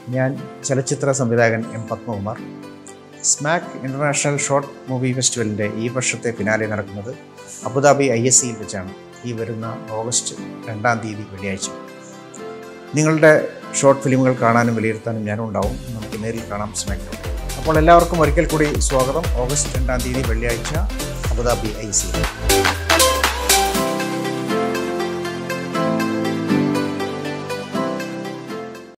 ഞാൻ ചലച്ചിത്ര സംവിധായകൻ എം പത്മകുമാർ. സ്മാക് ഇൻ്റർനാഷണൽ ഷോർട്ട് മൂവി ഫെസ്റ്റിവലിൻ്റെ ഈ വർഷത്തെ ഫിനാലെ നടക്കുന്നത് അബുദാബി ISCയിൽ വെച്ചാണ് ഈ വരുന്ന ഓഗസ്റ്റ് 2-ാം തീയതി വെള്ളിയാഴ്ച. നിങ്ങളുടെ ഷോർട്ട് ഫിലിമുകൾ കാണാനും വിലയിരുത്താനും ഞാനും ഉണ്ടാവും. നമുക്ക് നേരിൽ കാണാം സ്മാക്കിൽ. അപ്പോൾ എല്ലാവർക്കും ഒരിക്കൽ കൂടി സ്വാഗതം. ഓഗസ്റ്റ് 2-ാം തീയതി വെള്ളിയാഴ്ച അബുദാബി ISCയിൽ.